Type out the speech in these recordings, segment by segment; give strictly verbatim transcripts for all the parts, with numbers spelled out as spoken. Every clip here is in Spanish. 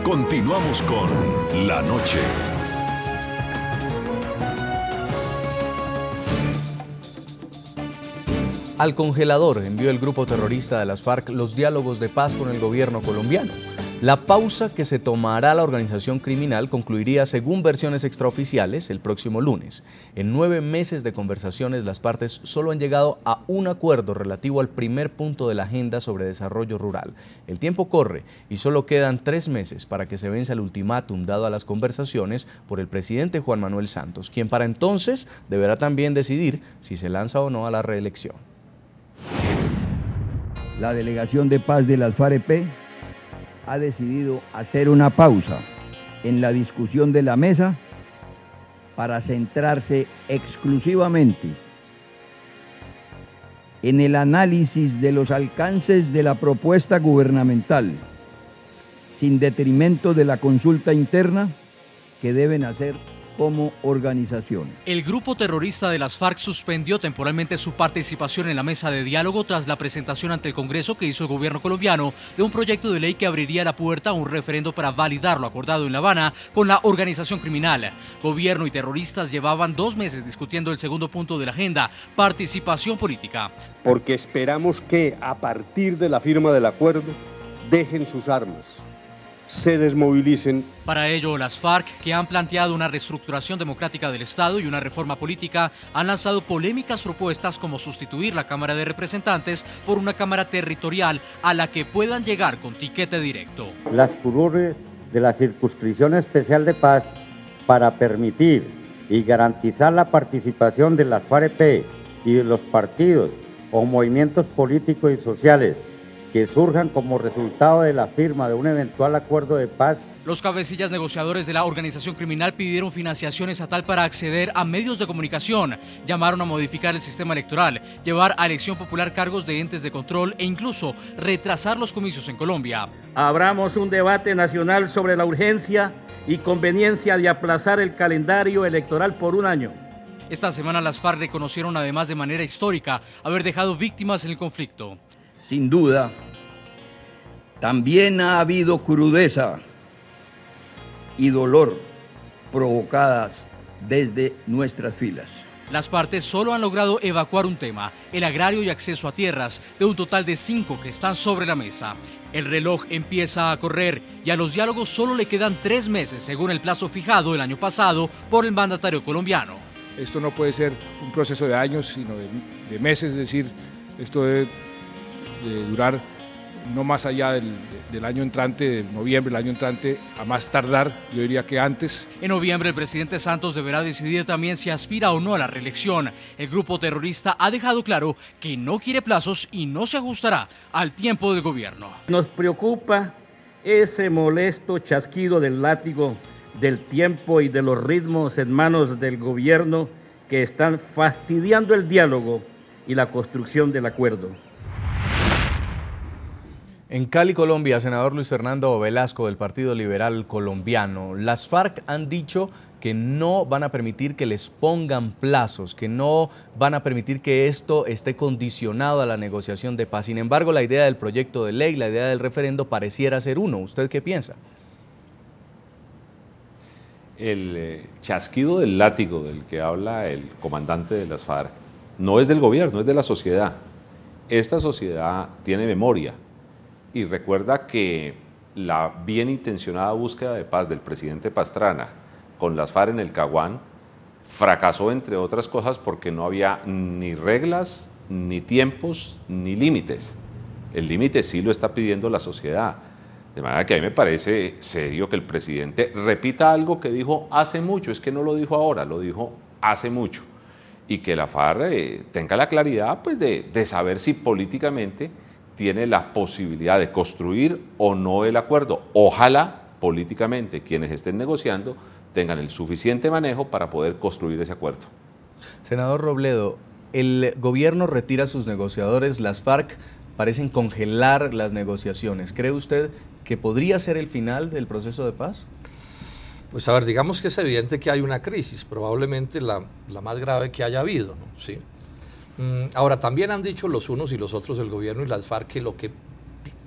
Continuamos con La Noche. Al congelador envió el grupo terrorista de las FARC los diálogos de paz con el gobierno colombiano. La pausa que se tomará la organización criminal concluiría, según versiones extraoficiales, el próximo lunes. En nueve meses de conversaciones, las partes solo han llegado a un acuerdo relativo al primer punto de la agenda sobre desarrollo rural. El tiempo corre y solo quedan tres meses para que se venza el ultimátum dado a las conversaciones por el presidente Juan Manuel Santos, quien para entonces deberá también decidir si se lanza o no a la reelección. La delegación de paz de las FARC-E P ha decidido hacer una pausa en la discusión de la mesa para centrarse exclusivamente en el análisis de los alcances de la propuesta gubernamental, sin detrimento de la consulta interna que deben hacer como organización. El grupo terrorista de las FARC suspendió temporalmente su participación en la mesa de diálogo tras la presentación ante el Congreso que hizo el gobierno colombiano de un proyecto de ley que abriría la puerta a un referendo para validar lo acordado en La Habana con la organización criminal. Gobierno y terroristas llevaban dos meses discutiendo el segundo punto de la agenda, participación política. Porque esperamos que a partir de la firma del acuerdo dejen sus armas, se desmovilicen. Para ello, las FARC, que han planteado una reestructuración democrática del Estado y una reforma política, han lanzado polémicas propuestas como sustituir la Cámara de Representantes por una Cámara territorial a la que puedan llegar con tiquete directo. Las curules de la Circunscripción Especial de Paz para permitir y garantizar la participación de las FARC-E P y de los partidos o movimientos políticos y sociales que surjan como resultado de la firma de un eventual acuerdo de paz. Los cabecillas negociadores de la organización criminal pidieron financiación estatal para acceder a medios de comunicación, llamaron a modificar el sistema electoral, llevar a elección popular cargos de entes de control e incluso retrasar los comicios en Colombia. Abramos un debate nacional sobre la urgencia y conveniencia de aplazar el calendario electoral por un año. Esta semana las FARC reconocieron además de manera histórica haber dejado víctimas en el conflicto. Sin duda, también ha habido crudeza y dolor provocadas desde nuestras filas. Las partes solo han logrado evacuar un tema, el agrario y acceso a tierras, de un total de cinco que están sobre la mesa. El reloj empieza a correr y a los diálogos solo le quedan tres meses, según el plazo fijado el año pasado por el mandatario colombiano. Esto no puede ser un proceso de años, sino de, de meses, es decir, esto debe de durar no más allá del, del año entrante, de noviembre, el año entrante, a más tardar, yo diría que antes. En noviembre el presidente Santos deberá decidir también si aspira o no a la reelección. El grupo terrorista ha dejado claro que no quiere plazos y no se ajustará al tiempo del gobierno. Nos preocupa ese molesto chasquido del látigo del tiempo y de los ritmos en manos del gobierno que están fastidiando el diálogo y la construcción del acuerdo. En Cali, Colombia, senador Luis Fernando Velasco del Partido Liberal Colombiano, las FARC han dicho que no van a permitir que les pongan plazos, que no van a permitir que esto esté condicionado a la negociación de paz. Sin embargo, la idea del proyecto de ley, la idea del referendo pareciera ser uno. ¿Usted qué piensa? El eh, chasquido del látigo del que habla el comandante de las FARC no es del gobierno, es de la sociedad. Esta sociedad tiene memoria y recuerda que la bien intencionada búsqueda de paz del presidente Pastrana con las FARC en el Caguán fracasó, entre otras cosas, porque no había ni reglas, ni tiempos, ni límites. El límite sí lo está pidiendo la sociedad. De manera que a mí me parece serio que el presidente repita algo que dijo hace mucho, es que no lo dijo ahora, lo dijo hace mucho, y que la FARC eh, tenga la claridad pues, de, de saber si políticamente tiene la posibilidad de construir o no el acuerdo. Ojalá políticamente quienes estén negociando tengan el suficiente manejo para poder construir ese acuerdo. Senador Robledo, el gobierno retira a sus negociadores, las FARC parecen congelar las negociaciones. ¿Cree usted que podría ser el final del proceso de paz? Pues a ver, digamos que es evidente que hay una crisis, probablemente la, la más grave que haya habido, ¿no? Sí. Mm, ahora, también han dicho los unos y los otros, el gobierno y las FARC, que lo que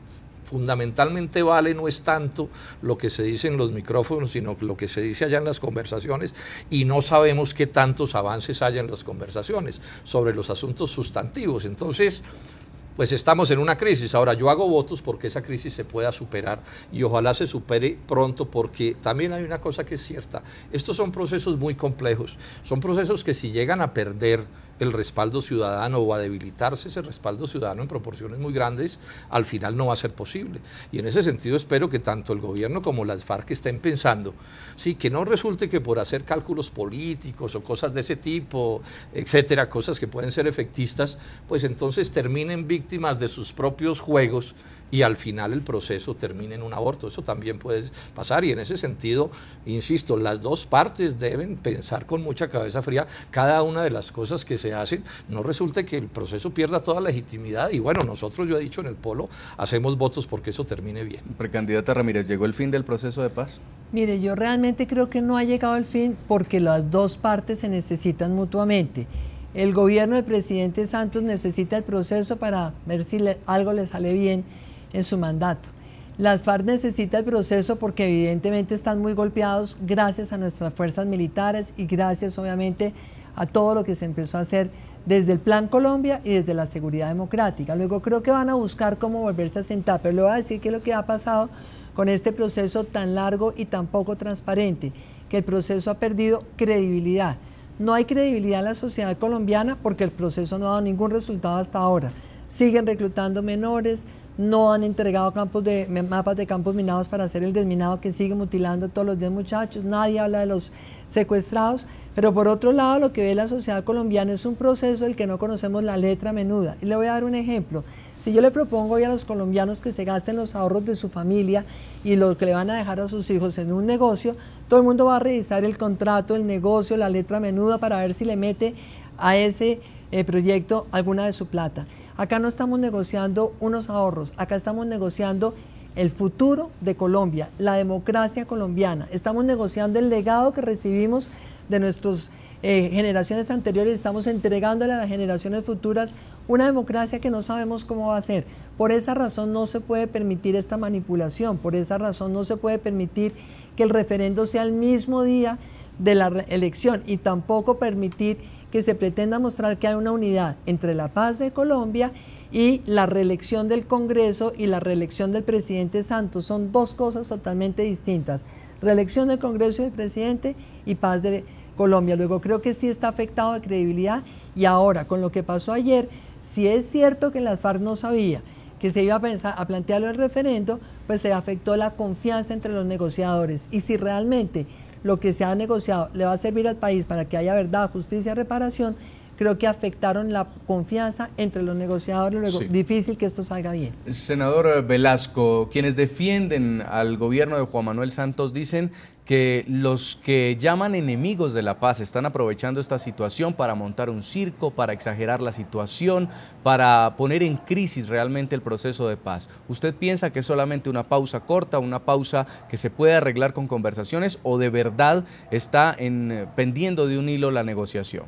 Fundamentalmente vale no es tanto lo que se dice en los micrófonos, sino lo que se dice allá en las conversaciones, y no sabemos qué tantos avances hay en las conversaciones sobre los asuntos sustantivos. Entonces, pues estamos en una crisis. Ahora, yo hago votos porque esa crisis se pueda superar y ojalá se supere pronto, porque también hay una cosa que es cierta: estos son procesos muy complejos, son procesos que si llegan a perder el respaldo ciudadano o a debilitarse ese respaldo ciudadano en proporciones muy grandes, al final no va a ser posible. Y en ese sentido espero que tanto el gobierno como las FARC estén pensando, sí, que no resulte que por hacer cálculos políticos o cosas de ese tipo, etcétera, cosas que pueden ser efectistas, pues entonces terminen víctimas de sus propios juegos y al final el proceso termine en un aborto. Eso también puede pasar, y en ese sentido, insisto, las dos partes deben pensar con mucha cabeza fría cada una de las cosas que se hacen. No resulte que el proceso pierda toda legitimidad, y bueno, nosotros, yo he dicho en el Polo, hacemos votos porque eso termine bien. Precandidata Ramírez, ¿llegó el fin del proceso de paz? Mire, yo realmente creo que no ha llegado el fin, porque las dos partes se necesitan mutuamente. El gobierno del presidente Santos necesita el proceso para ver si le, algo le sale bien en su mandato. Las FARC necesita el proceso porque evidentemente están muy golpeados gracias a nuestras fuerzas militares y gracias obviamente a todo lo que se empezó a hacer desde el Plan Colombia y desde la seguridad democrática. Luego creo que van a buscar cómo volverse a sentar, pero le voy a decir qué es lo que ha pasado con este proceso tan largo y tan poco transparente, que el proceso ha perdido credibilidad. No hay credibilidad en la sociedad colombiana porque el proceso no ha dado ningún resultado hasta ahora. Siguen reclutando menores, no han entregado campos de, mapas de campos minados para hacer el desminado, que sigue mutilando todos los días muchachos, nadie habla de los secuestrados, pero por otro lado lo que ve la sociedad colombiana es un proceso del que no conocemos la letra menuda. Y le voy a dar un ejemplo: si yo le propongo hoy a los colombianos que se gasten los ahorros de su familia y lo que le van a dejar a sus hijos en un negocio, todo el mundo va a revisar el contrato, el negocio, la letra menuda para ver si le mete a ese eh, proyecto alguna de su plata. Acá no estamos negociando unos ahorros, acá estamos negociando el futuro de Colombia, la democracia colombiana. Estamos negociando el legado que recibimos de nuestras eh, generaciones anteriores, estamos entregándole a las generaciones futuras una democracia que no sabemos cómo va a ser. Por esa razón no se puede permitir esta manipulación, por esa razón no se puede permitir que el referendo sea el mismo día de la elección, y tampoco permitir que se pretenda mostrar que hay una unidad entre la paz de Colombia y la reelección del Congreso y la reelección del presidente Santos. Son dos cosas totalmente distintas: reelección del Congreso y del presidente y paz de Colombia. Luego creo que sí está afectado de credibilidad, y ahora con lo que pasó ayer, si es cierto que las FARC no sabía que se iba a, pensar, a plantearlo el referendo, pues se afectó la confianza entre los negociadores. Y si realmente lo que se ha negociado le va a servir al país para que haya verdad, justicia y reparación, creo que afectaron la confianza entre los negociadores. Luego, sí, difícil que esto salga bien. Senador Velasco, quienes defienden al gobierno de Juan Manuel Santos dicen que los que llaman enemigos de la paz están aprovechando esta situación para montar un circo, para exagerar la situación, para poner en crisis realmente el proceso de paz. ¿Usted piensa que es solamente una pausa corta, una pausa que se puede arreglar con conversaciones, o de verdad está en, pendiendo de un hilo la negociación?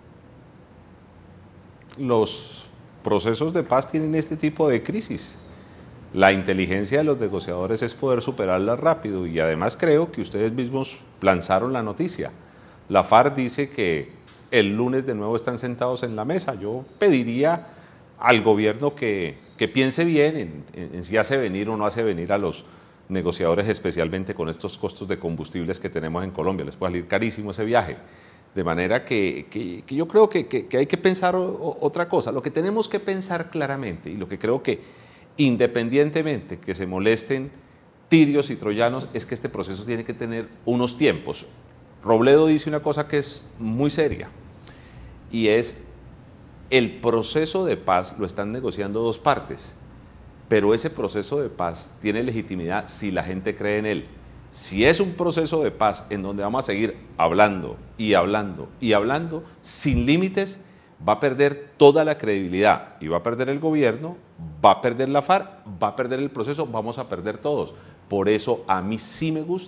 Los procesos de paz tienen este tipo de crisis. La inteligencia de los negociadores es poder superarla rápido, y además creo que ustedes mismos lanzaron la noticia. La FARC dice que el lunes de nuevo están sentados en la mesa. Yo pediría al gobierno que, que piense bien en, en, en si hace venir o no hace venir a los negociadores, especialmente con estos costos de combustibles que tenemos en Colombia. Les puede salir carísimo ese viaje. De manera que, que, que yo creo que, que, que hay que pensar o, o, otra cosa. Lo que tenemos que pensar claramente, y lo que creo que independientemente que se molesten tirios y troyanos, es que este proceso tiene que tener unos tiempos. Robledo dice una cosa que es muy seria, y es: el proceso de paz lo están negociando dos partes, pero ese proceso de paz tiene legitimidad si la gente cree en él. Si es un proceso de paz en donde vamos a seguir hablando y hablando y hablando sin límites, va a perder toda la credibilidad, y va a perder el gobierno, va a perder la FARC, va a perder el proceso, vamos a perder todos. Por eso a mí sí me gusta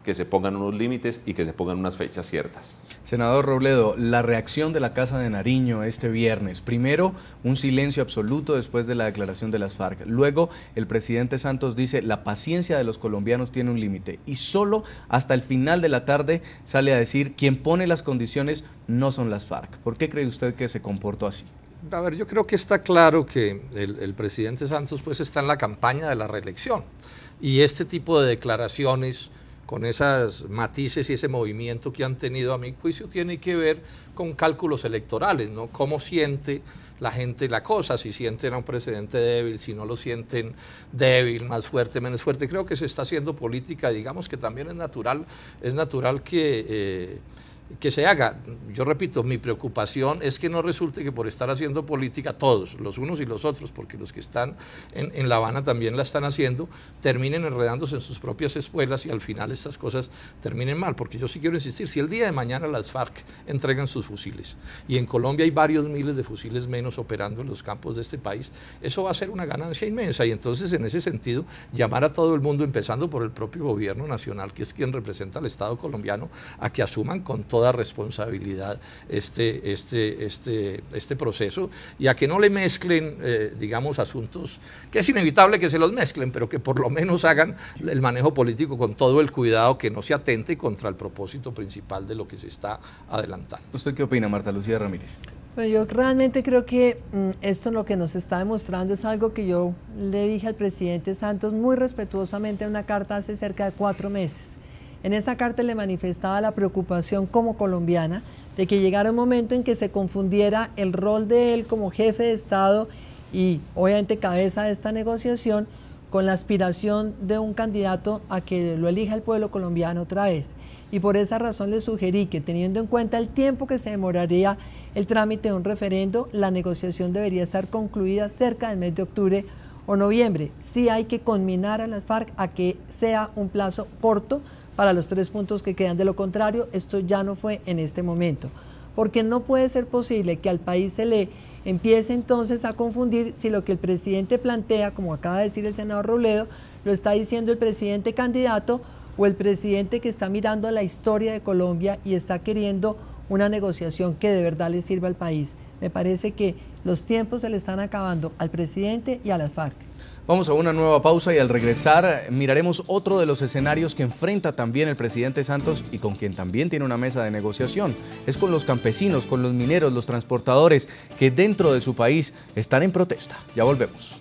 que se pongan unos límites y que se pongan unas fechas ciertas. Senador Robledo, la reacción de la Casa de Nariño este viernes. Primero, un silencio absoluto después de la declaración de las FARC. Luego, el presidente Santos dice la paciencia de los colombianos tiene un límite. Y solo hasta el final de la tarde sale a decir quien pone las condiciones no son las FARC. ¿Por qué cree usted que se comportó así? A ver, yo creo que está claro que el, el presidente Santos pues está en la campaña de la reelección. Y este tipo de declaraciones, con esos matices y ese movimiento que han tenido, a mi juicio, tiene que ver con cálculos electorales, ¿no? Cómo siente la gente la cosa, si sienten a un presidente débil, si no lo sienten débil, más fuerte, menos fuerte. Creo que se está haciendo política, digamos que también es natural, es natural que... Eh, que se haga. Yo repito, mi preocupación es que no resulte que por estar haciendo política todos, los unos y los otros, porque los que están en, en La Habana también la están haciendo, terminen enredándose en sus propias espuelas y al final estas cosas terminen mal, porque yo sí quiero insistir, si el día de mañana las FARC entregan sus fusiles y en Colombia hay varios miles de fusiles menos operando en los campos de este país, eso va a ser una ganancia inmensa y entonces en ese sentido llamar a todo el mundo, empezando por el propio gobierno nacional, que es quien representa al Estado colombiano, a que asuman con toda responsabilidad este, este, este, este proceso y a que no le mezclen, eh, digamos, asuntos que es inevitable que se los mezclen, pero que por lo menos hagan el manejo político con todo el cuidado, que no se atente contra el propósito principal de lo que se está adelantando. ¿Usted qué opina, Marta Lucía Ramírez? Bueno, yo realmente creo que mm, esto lo que nos está demostrando es algo que yo le dije al presidente Santos muy respetuosamente en una carta hace cerca de cuatro meses. En esa carta le manifestaba la preocupación como colombiana de que llegara un momento en que se confundiera el rol de él como jefe de Estado y obviamente cabeza de esta negociación con la aspiración de un candidato a que lo elija el pueblo colombiano otra vez. Y por esa razón le sugerí que, teniendo en cuenta el tiempo que se demoraría el trámite de un referendo, la negociación debería estar concluida cerca del mes de octubre o noviembre. Sí hay que conminar a las FARC a que sea un plazo corto para los tres puntos que quedan. De lo contrario, esto ya no fue en este momento, porque no puede ser posible que al país se le empiece entonces a confundir si lo que el presidente plantea, como acaba de decir el senador Robledo, lo está diciendo el presidente candidato o el presidente que está mirando a la historia de Colombia y está queriendo una negociación que de verdad le sirva al país. Me parece que los tiempos se le están acabando al presidente y a las FARC. Vamos a una nueva pausa y al regresar miraremos otro de los escenarios que enfrenta también el presidente Santos y con quien también tiene una mesa de negociación. Es con los campesinos, con los mineros, los transportadores que dentro de su país están en protesta. Ya volvemos.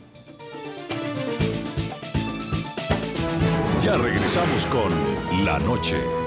Ya regresamos con La Noche.